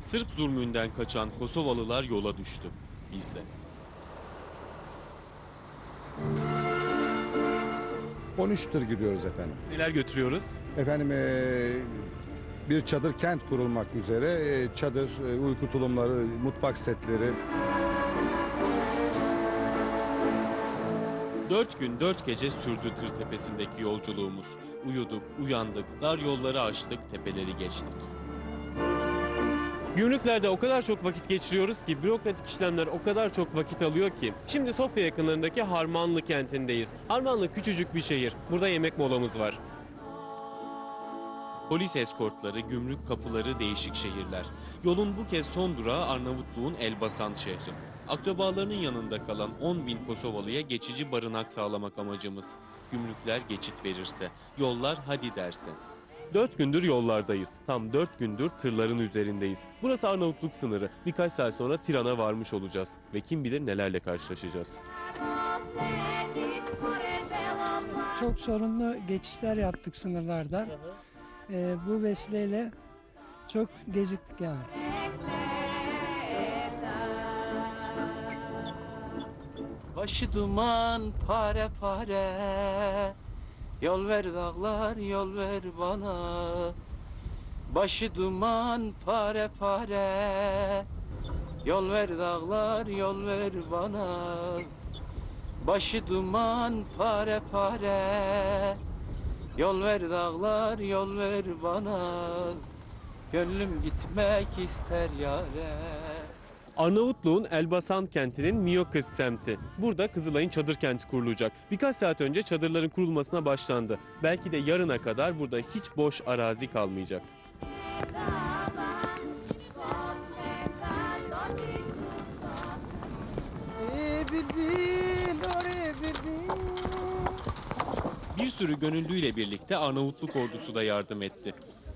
Sırp zulmünden kaçan Kosovalılar yola düştü. Biz de. 13 tır gidiyoruz efendim. Neler götürüyoruz? Efendim bir çadır kent kurulmak üzere çadır, uyku tulumları, mutfak setleri. 4 gün 4 gece sürdü tır tepesindeki yolculuğumuz. Uyuduk, uyandık, dar yolları aştık, tepeleri geçtik. Gümrüklerde o kadar çok vakit geçiriyoruz ki bürokratik işlemler o kadar çok vakit alıyor ki. Şimdi Sofya yakınlarındaki Harmanlı kentindeyiz. Harmanlı küçücük bir şehir. Burada yemek molamız var. Polis eskortları, gümrük kapıları, değişik şehirler. Yolun bu kez son durağı Arnavutluğun Elbasan şehri. Akrabalarının yanında kalan 10.000 Kosovalı'ya geçici barınak sağlamak amacımız. Gümrükler geçit verirse, yollar hadi derse. 4 gündür yollardayız. Tam 4 gündür tırların üzerindeyiz. Burası Arnavutluk sınırı. Birkaç saat sonra Tiran'a varmış olacağız. Ve kim bilir nelerle karşılaşacağız. Çok sorunlu geçişler yaptık sınırlardan. Bu vesileyle çok geciktik yani. Başı duman pare pare, yol ver dağlar yol ver bana. Başı duman pare pare, yol ver dağlar yol ver bana. Başı duman pare pare, yol ver dağlar yol ver bana. Gönlüm gitmek ister yâre. Arnavutluğun Elbasan kentinin Miyokis semti. Burada Kızılay'ın çadır kenti kurulacak. Birkaç saat önce çadırların kurulmasına başlandı. Belki de yarına kadar burada hiç boş arazi kalmayacak. Bir sürü gönüllüyle birlikte Arnavutluk ordusu da yardım etti.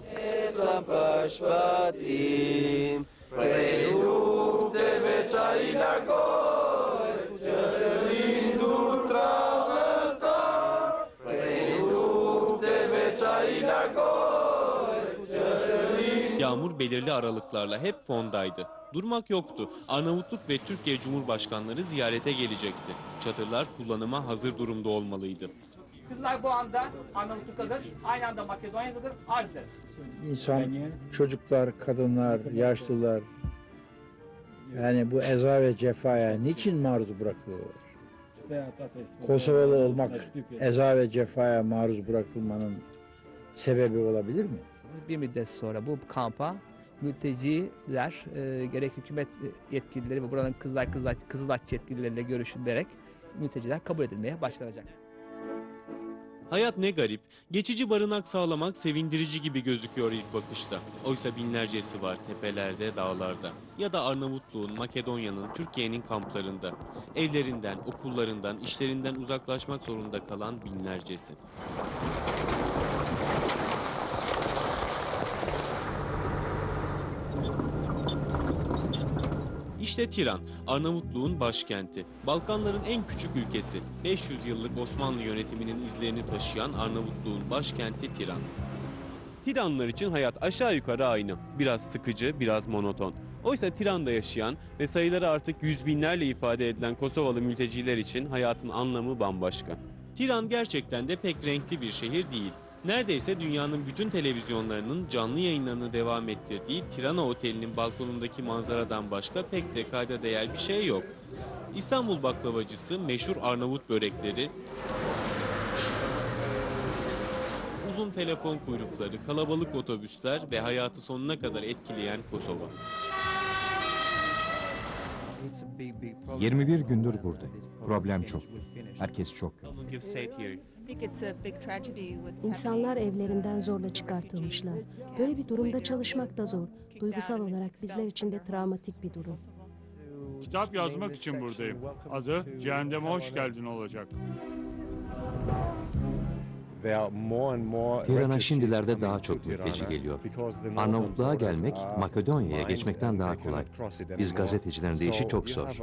Yağmur belirli aralıklarla hep fondaydı. Durmak yoktu. Arnavutluk ve Türkiye Cumhurbaşkanları ziyarete gelecekti. Çadırlar kullanıma hazır durumda olmalıydı. Kızılay bu anda Arnavutluk'tadır, aynı anda Makedonya'dadır, Arj'dır. İnsan, çocuklar, kadınlar, yaşlılar, yani bu eza ve cefaya niçin maruz bırakılıyorlar? Kosovalı olmak eza ve cefaya maruz bırakılmanın sebebi olabilir mi? Bir müddet sonra bu kampa mülteciler gerek hükümet yetkilileri ve buranın Kızılaç yetkilileriyle görüşülerek mülteciler kabul edilmeye başlanacak. Hayat ne garip. Geçici barınak sağlamak sevindirici gibi gözüküyor ilk bakışta. Oysa binlercesi var tepelerde, dağlarda. Ya da Arnavutluğun, Makedonya'nın, Türkiye'nin kamplarında. Evlerinden, okullarından, işlerinden uzaklaşmak zorunda kalan binlercesi. İşte Tiran, Arnavutluğun başkenti. Balkanların en küçük ülkesi. 500 yıllık Osmanlı yönetiminin izlerini taşıyan Arnavutluğun başkenti Tiran. Tiranlılar için hayat aşağı yukarı aynı. Biraz sıkıcı, biraz monoton. Oysa Tiran'da yaşayan ve sayıları artık yüz binlerle ifade edilen Kosovalı mülteciler için hayatın anlamı bambaşka. Tiran gerçekten de pek renkli bir şehir değil. Neredeyse dünyanın bütün televizyonlarının canlı yayınlarını devam ettirdiği Tirana Oteli'nin balkonundaki manzaradan başka pek de kayda değer bir şey yok. İstanbul baklavacısı, meşhur Arnavut börekleri, uzun telefon kuyrukları, kalabalık otobüsler ve hayatı sonuna kadar etkileyen Kosova. 21 gündür buradayım. Problem çok. Herkes çok kötü. İnsanlar evlerinden zorla çıkartılmışlar. Böyle bir durumda çalışmak da zor. Duygusal olarak bizler için de travmatik bir durum. Kitap yazmak için buradayım. Adı Cehenneme Hoş Geldin olacak. Tiran'a şimdilerde daha çok mülteci geliyor. Arnavutluğa gelmek, Makedonya'ya geçmekten daha kolay. Biz gazetecilerin de işi çok zor.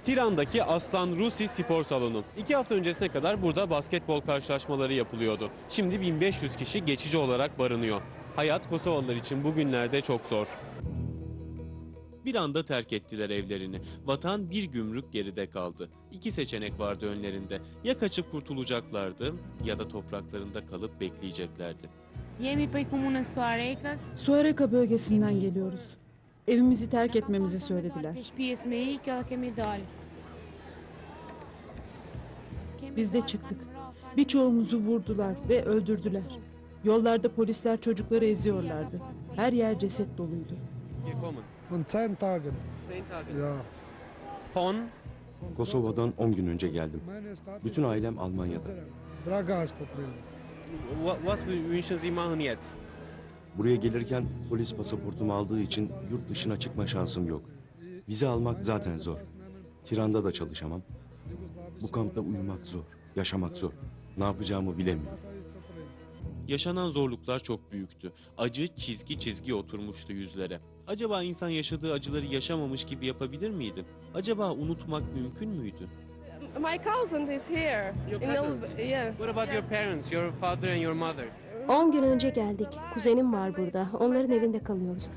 Tiran'daki Aslan Rusi Spor Salonu. 2 hafta öncesine kadar burada basketbol karşılaşmaları yapılıyordu. Şimdi 1500 kişi geçici olarak barınıyor. Hayat Kosovalılar için bugünlerde çok zor. Bir anda terk ettiler evlerini. Vatan bir gümrük geride kaldı. 2 seçenek vardı önlerinde. Ya kaçıp kurtulacaklardı ya da topraklarında kalıp bekleyeceklerdi. Suareka bölgesinden geliyoruz. Evimizi terk etmemizi söylediler. Biz de çıktık. Birçoğumuzu vurdular ve öldürdüler. Yollarda polisler çocukları eziyorlardı. Her yer ceset doluydu. Kosova'dan 10 gün önce geldim. Bütün ailem Almanya'da. Buraya gelirken polis pasaportumu aldığı için yurt dışına çıkma şansım yok. Vize almak zaten zor. Tiran'da da çalışamam. Bu kampta uyumak zor, yaşamak zor. Ne yapacağımı bilemiyorum. Yaşanan zorluklar çok büyüktü. Acı çizgi çizgi oturmuştu yüzlere. Acaba insan yaşadığı acıları yaşamamış gibi yapabilir miydi? Acaba unutmak mümkün müydü? My cousin is here. What about your parents, your father and your mother? 10 gün önce geldik. Kuzenim var burada. Onların evinde kalıyoruz.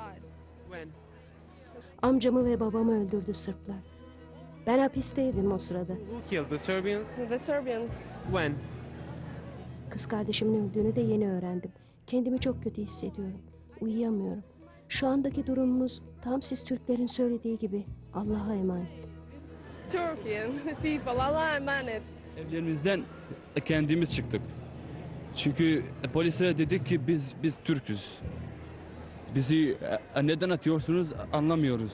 Amcamı ve babamı öldürdü Sırplar. Ben hapisteydim o sırada. Who killed the Serbians? The Serbians. When? Kız kardeşimin öldüğünü de yeni öğrendim. Kendimi çok kötü hissediyorum. Uyuyamıyorum. Şu andaki durumumuz tam siz Türklerin söylediği gibi. Allah'a emanet. Turkian people, Allah'a emanet. Evlerimizden kendimiz çıktık. Çünkü polislere dedik ki biz Türk'üz. Bizi neden atıyorsunuz anlamıyoruz.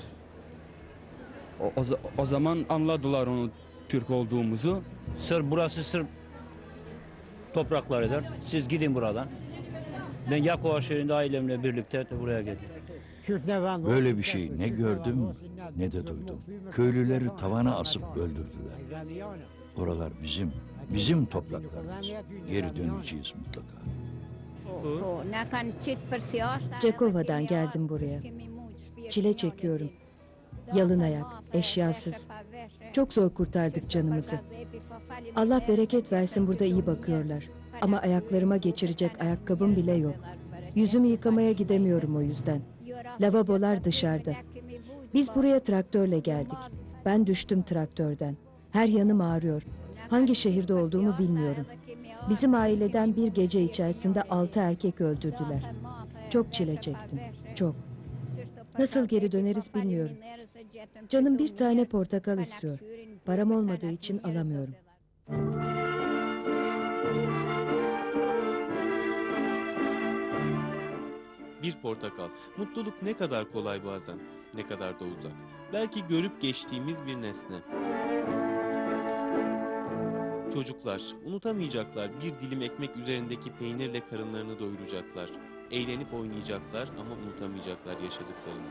O zaman anladılar onun Türk olduğumuzu. Burası Sırp topraklarıdır. Siz gidin buradan. Ben Yakova şehrinde ailemle birlikte buraya geldim. Böyle bir şey ne gördüm ne de duydum. Köylüleri tavana asıp öldürdüler. Oralar bizim topraklarımız. Geri döneceğiz mutlaka. Cekova'dan geldim buraya. Çile çekiyorum. Yalın ayak, eşyasız. Çok zor kurtardık canımızı. Allah bereket versin, burada iyi bakıyorlar. Ama ayaklarıma geçirecek ayakkabım bile yok. Yüzümü yıkamaya gidemiyorum o yüzden. Lavabolar dışarıda. Biz buraya traktörle geldik. Ben düştüm traktörden. Her yanım ağrıyor. Hangi şehirde olduğumu bilmiyorum. Bizim aileden bir gece içerisinde 6 erkek öldürdüler. Çok çile çektim, çok. Nasıl geri döneriz bilmiyorum. Canım bir tane portakal istiyor. Param olmadığı için alamıyorum. Bir portakal. Mutluluk ne kadar kolay bazen, ne kadar da uzak. Belki görüp geçtiğimiz bir nesne. Çocuklar unutamayacaklar, bir dilim ekmek üzerindeki peynirle karınlarını doyuracaklar. Eğlenip oynayacaklar ama unutamayacaklar yaşadıklarını.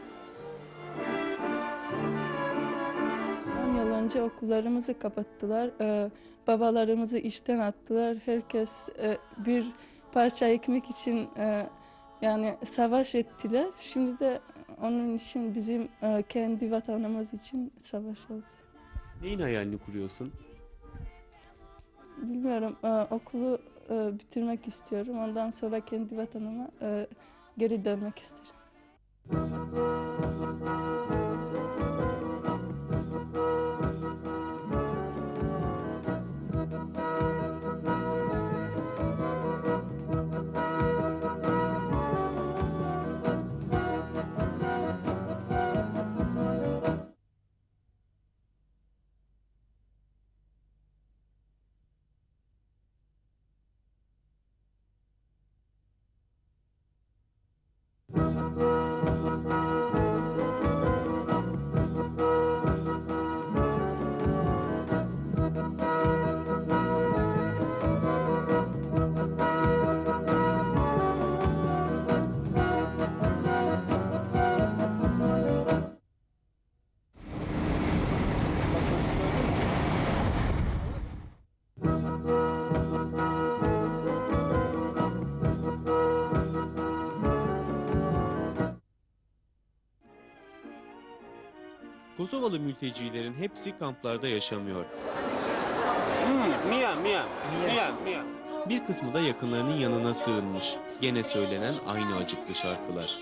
10 yıl önce okullarımızı kapattılar. Babalarımızı işten attılar. Herkes bir parça ekmek için yani savaş ettiler. Şimdi de onun için bizim kendi vatanımız için savaş oldu. Neyin hayalini kuruyorsun? Bilmiyorum. Okulu bitirmek istiyorum. Ondan sonra kendi vatanıma geri dönmek isterim. Kosovalı mültecilerin hepsi kamplarda yaşamıyor. Bir kısmı da yakınlarının yanına sığınmış. Gene söylenen aynı acıklı şarkılar.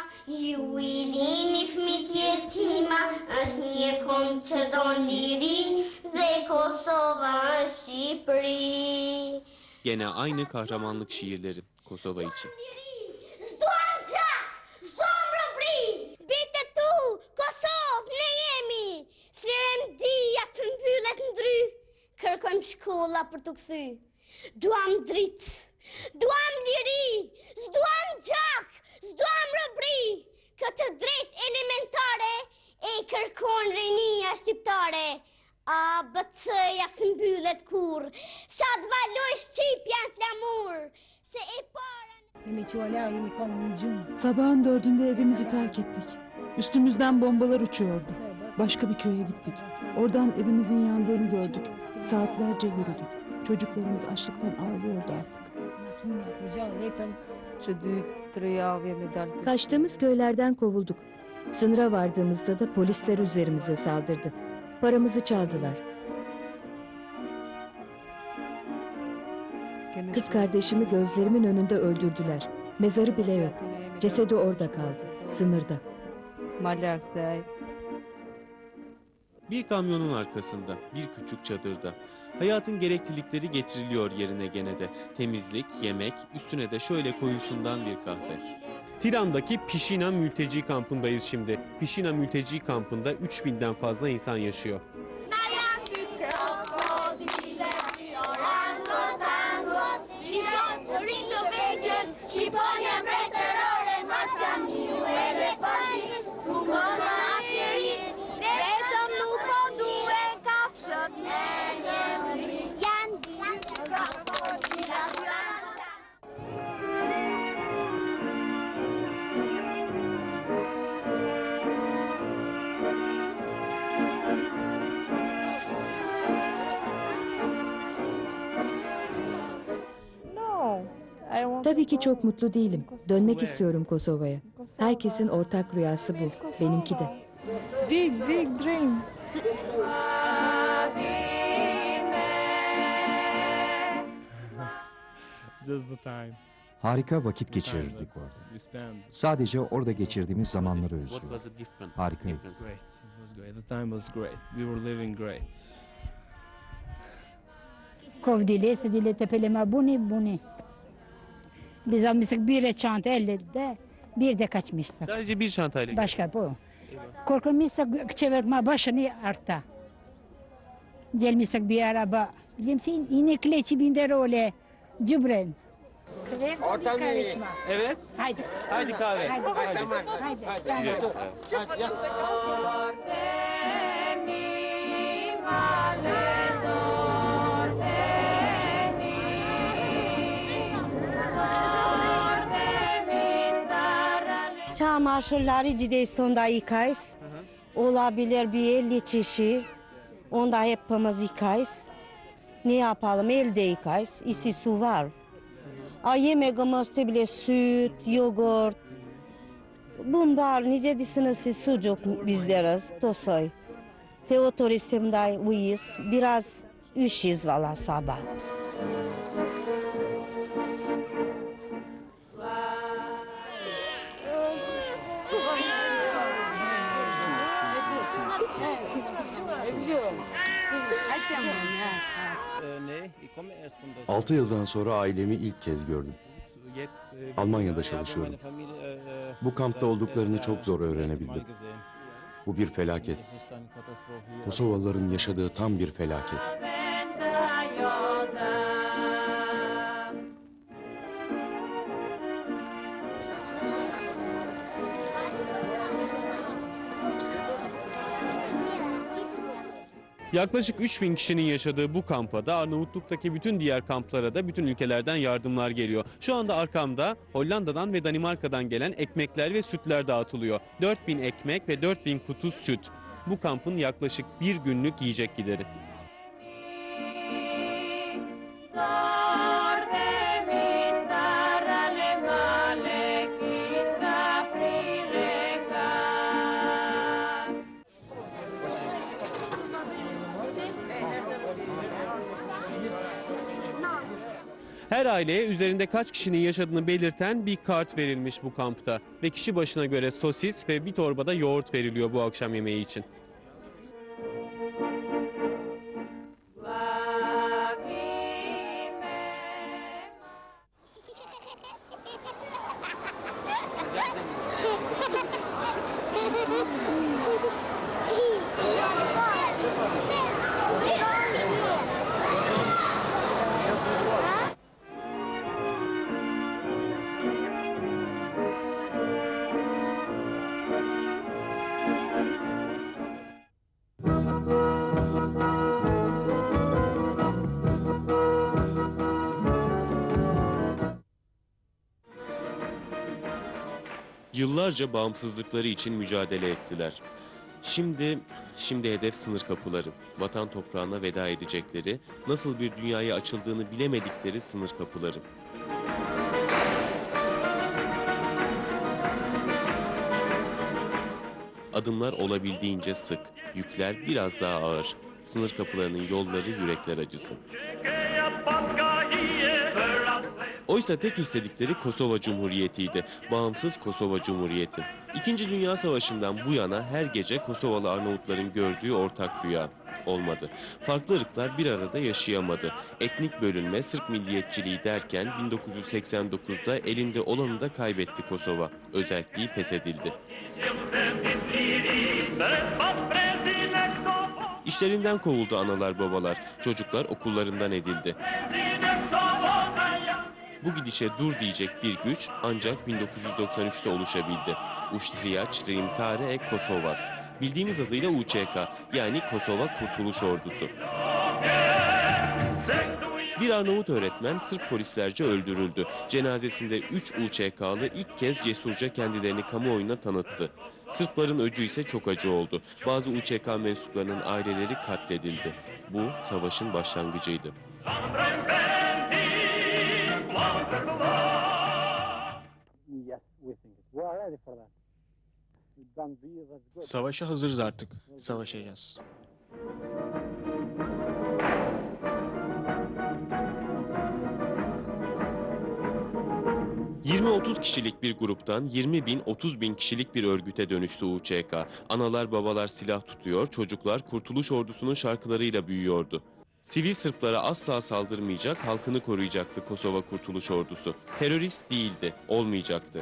Gene aynı kahramanlık şiirleri Kosova için. Kërkojmë shkolla për të kthy. Duam dritë, duam liri, s'duam gjak, s'duam robëri. Këtë drejt elementare e kërkon rinia shqiptare. ABC-ja s'mbyllet kur, sa t'valoj Shqipja në flamur, se e para... Sabahın 4'ünde evimizi terk ettik. Üstümüzden bombalar uçuyordu. Başka bir köye gittik. Oradan evimizin yandığını gördük. Saatlerce yürüdük. Çocuklarımız açlıktan ağlıyordu artık. Kaçtığımız köylerden kovulduk. Sınıra vardığımızda da polisler üzerimize saldırdı. Paramızı çaldılar. Kız kardeşimi gözlerimin önünde öldürdüler. Mezarı bile yok. Cesedi orada kaldı, sınırda. Bir kamyonun arkasında, bir küçük çadırda. Hayatın gereklilikleri getiriliyor yerine gene de. Temizlik, yemek, üstüne de şöyle koyusundan bir kahve. Tiran'daki Pişina mülteci kampındayız şimdi. Pişina mülteci kampında 3000'den fazla insan yaşıyor. Tabii ki çok mutlu değilim. Dönmek istiyorum Kosova'ya. Herkesin ortak rüyası bu. Benimki de. Big dream. Harika vakit geçirirdik orada. Sadece orada geçirdiğimiz zamanları özlüyorum. Harikaydı. Kovdile, sedile tepeleme buni. Biz almıştık bir çanta elde bir de kaçmıştık. Sadece bir çantayla. Başka bu. Korkmuşsak çevirme başını artta. Gelmiştik bir araba. Bilimsin inekle 2000 lira öyle cübren. Orta mı? Evet. Haydi. Haydi kahve. Haydi. Çamaşırları Cideiston'da yıkayız. Olabilir bir 50 kişi. Onda hepimiz yıkayız. Ne yapalım? Elde yıkayız. İsi su var. Yemeğimiz bile süt, yoğurt. Bunlar nice disiniz sucuk bizleriz. Tosoy. Te turistimde uyuyuz. Biraz üşüyüz valla sabah. Altı yıldan sonra ailemi ilk kez gördüm. Almanya'da çalışıyorum. Bu kampta olduklarını çok zor öğrenebildim. Bu bir felaket. Kosovalıların yaşadığı tam bir felaket. Yaklaşık 3000 kişinin yaşadığı bu kampa da Arnavutluk'taki bütün diğer kamplara da bütün ülkelerden yardımlar geliyor. Şu anda arkamda Hollanda'dan ve Danimarka'dan gelen ekmekler ve sütler dağıtılıyor. 4000 ekmek ve 4000 kutu süt. Bu kampın yaklaşık bir günlük yiyecek gideri. Her aileye üzerinde kaç kişinin yaşadığını belirten bir kart verilmiş bu kampta. Ve kişi başına göre sosis ve bir torbada yoğurt veriliyor bu akşam yemeği için. Yıllarca bağımsızlıkları için mücadele ettiler. Şimdi hedef sınır kapıları. Vatan toprağına veda edecekleri, nasıl bir dünyaya açıldığını bilemedikleri sınır kapıları. Adımlar olabildiğince sık, yükler biraz daha ağır. Sınır kapılarının yolları yürekler acısın. Oysa tek istedikleri Kosova Cumhuriyeti'ydi. Bağımsız Kosova Cumhuriyeti. İkinci Dünya Savaşı'ndan bu yana her gece Kosovalı Arnavutların gördüğü ortak rüya. Olmadı. Farklı ırklar bir arada yaşayamadı. Etnik bölünme, Sırp milliyetçiliği derken 1989'da elinde olanı da kaybetti Kosova. Özerkliği feshedildi. İşlerinden kovuldu analar babalar. Çocuklar okullarından edildi. Bu gidişe dur diyecek bir güç ancak 1993'te oluşabildi. Uštrija Rimtare Kosovas. Bildiğimiz adıyla UÇK, yani Kosova Kurtuluş Ordusu. Bir Arnavut öğretmen Sırp polislerce öldürüldü. Cenazesinde 3 UÇK'lı ilk kez cesurca kendilerini kamuoyuna tanıttı. Sırpların öcü ise çok acı oldu. Bazı UÇK mensuplarının aileleri katledildi. Bu savaşın başlangıcıydı. Savaşa hazırız artık. Savaşacağız. ...20-30 kişilik bir gruptan 20.000-30.000 kişilik bir örgüte dönüştü UÇK. Analar babalar silah tutuyor, çocuklar Kurtuluş Ordusu'nun şarkılarıyla büyüyordu. Sivil Sırplara asla saldırmayacak, halkını koruyacaktı Kosova Kurtuluş Ordusu. Terörist değildi, olmayacaktı.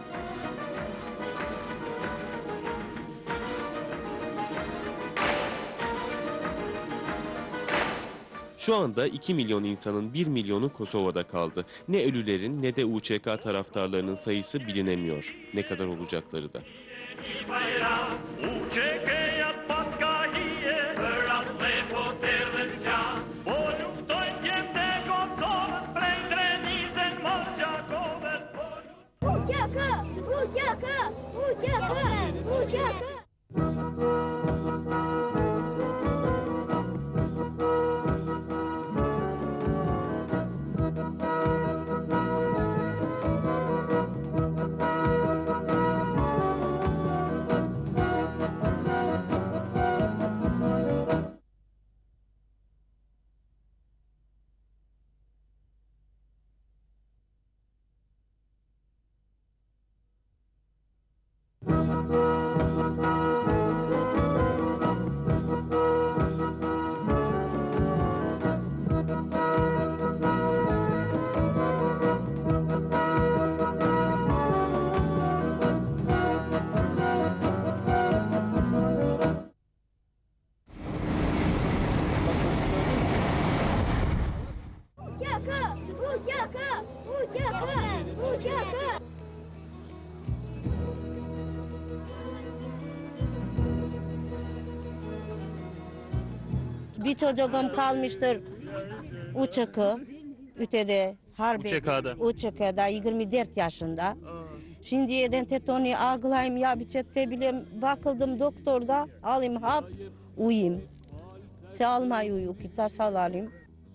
Şu anda 2 milyon insanın 1 milyonu Kosova'da kaldı. Ne ölülerin ne de UÇK taraftarlarının sayısı bilinemiyor. Ne kadar olacakları da. Bir çocuğum kalmıştır UÇK, Ütede, Harbi, UÇK'da 24 yaşında. Şimdi yeden tetoni ağlayayım ya bir çette bileyim bakıldım doktorda alayım hap uyuyayım. Se almayı uyu kita salayım.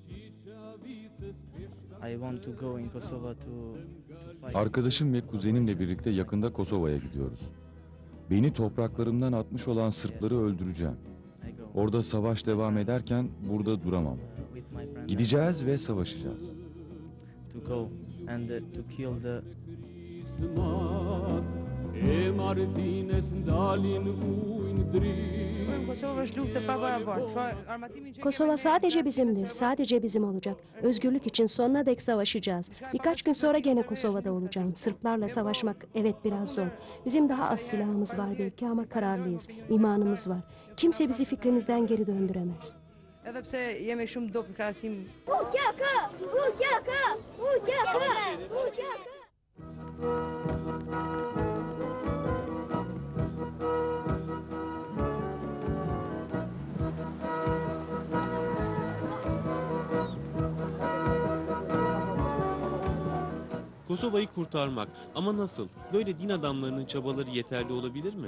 Arkadaşım ve kuzenimle birlikte yakında Kosova'ya gidiyoruz. Beni topraklarımdan atmış olan Sırpları öldüreceğim. Orada savaş devam ederken burada duramam. Gideceğiz ve savaşacağız. to go and to kill the Kosova sadece bizimdir, sadece bizim olacak. Özgürlük için sonuna dek savaşacağız. Birkaç gün sonra gene Kosova'da olacağım. Sırplarla savaşmak evet biraz zor. Bizim daha az silahımız var belki ama kararlıyız. İmanımız var. Kimse bizi fikrimizden geri döndüremez. Kosova'yı kurtarmak ama nasıl? Böyle din adamlarının çabaları yeterli olabilir mi?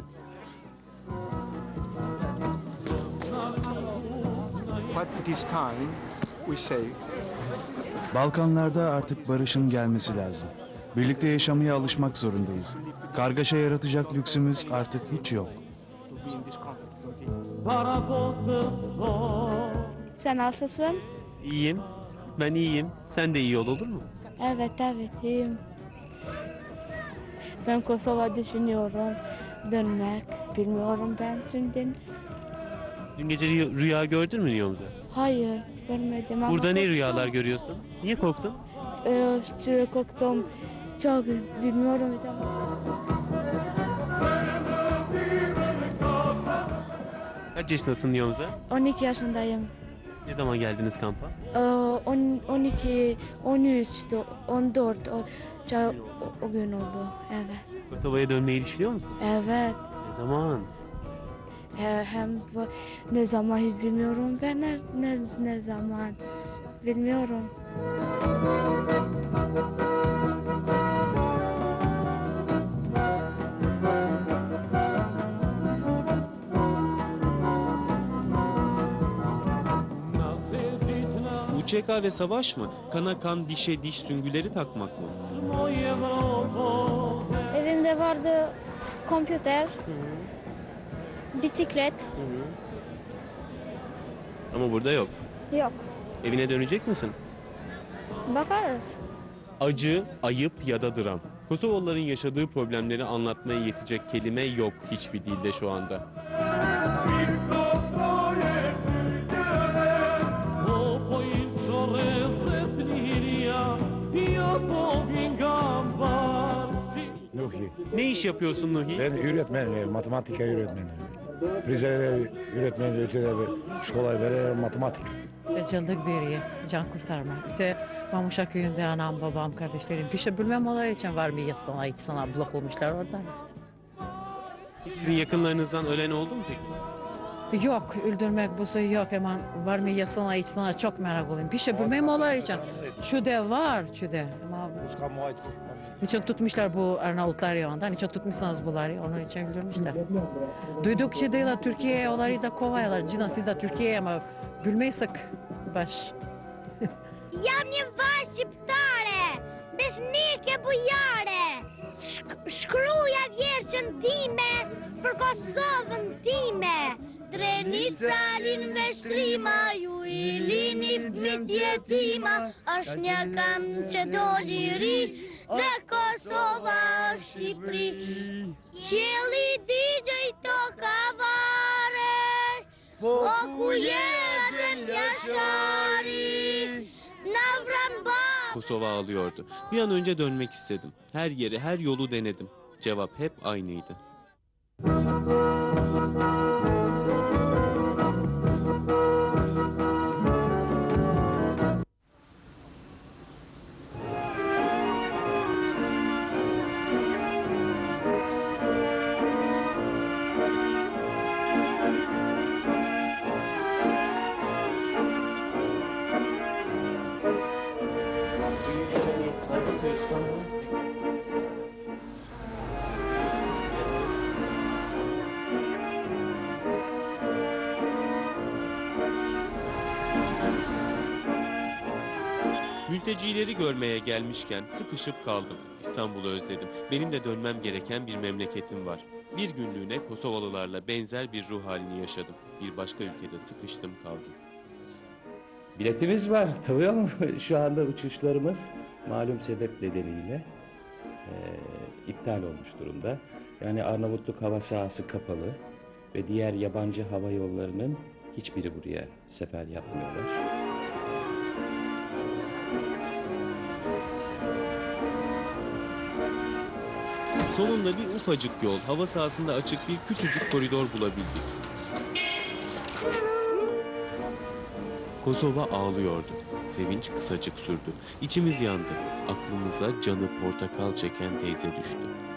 Balkanlarda artık barışın gelmesi lazım. Birlikte yaşamaya alışmak zorundayız. Kargaşa yaratacak lüksümüz artık hiç yok. Sen nasılsın? İyiyim. Ben iyiyim. Sen de iyi ol, olur mu? Evet iyiyim. Ben Kosova düşünüyorum. Dönmek. Bilmiyorum ben şimdi. Dün gece rüya gördün mü Niyomza? Hayır görmedim ama Burada ne korktum. rüyalar görüyorsun? Niye korktun? Korktum. Çok bilmiyorum. Kaç yaşındasın Niyomza? 12 yaşındayım. Ne zaman geldiniz kampa? 12, 13, 14 o gün oldu. Evet. Kosova'ya dönmeyi düşünüyor musun? Evet. Ne zaman? Hem ne zaman hiç bilmiyorum ben ne zaman bilmiyorum. UÇK ve savaş mı? Kana kan, dişe diş, süngüleri takmak mı? Evimde vardı kompüter, bisiklet. Ama burada yok. Yok. Evine dönecek misin? Bakarız. Acı, ayıp ya da dram. Kosovalıların yaşadığı problemleri anlatmaya yetecek kelime yok hiçbir dilde şu anda. Ne iş yapıyorsun Nuhi? Ben öğretmenim, matematik öğretmenim. Rize'de öğretmen, ötede şkola veririm matematik. 8 yıllık beri can kurtarma. Öte Mamuşa köyünde anam, babam, kardeşlerim pişe bilmem olar için var mı yasana, iç sana blok olmuşlar oradan işte. Sizin yakınlarınızdan ölen oldu mu peki? Yok, öldürmek bu şey yok hemen var mı yasana, iç sana çok merak olayım. Pişe bilmem olar için. Şude var, şude. Ama niçin tutmuşlar bu Arnavutlar yanından? Niçin tutmuşsanız bunları? Onun için öldürmüşler. Duyduk ki diyorlar Türkiye'ye onları da kovayalar. Cina siz de Türkiye'ye ama bilmeysek baş. Jam një vajzë shqiptare, besnike bujare, shkruja vjerçën time për Kosovën time. Drenica lin me shtrima, ju I lini fëmijët jetima, është një këngë që doli ri, se Kosova është Shqipëri. Qielli digjej toka vare, po ku jetën yaşari. Kosova ağlıyordu. Bir an önce dönmek istedim. Her yeri, her yolu denedim. Cevap hep aynıydı. Mültecileri görmeye gelmişken sıkışıp kaldım. İstanbul'u özledim. Benim de dönmem gereken bir memleketim var. Bir günlüğüne Kosovalılarla benzer bir ruh halini yaşadım. Bir başka ülkede sıkıştım kaldım. Biletimiz var tabii ama şu anda uçuşlarımız malum sebep nedeniyle iptal olmuş durumda. Yani Arnavutluk hava sahası kapalı ve diğer yabancı hava yollarının hiçbiri buraya sefer yapmıyorlar. Sonunda bir ufacık yol, hava sahasında açık bir küçücük koridor bulabildik. Kosova ağlıyordu. Sevinç kısacık sürdü. İçimiz yandı. Aklımıza canı portakal çeken teyze düştü.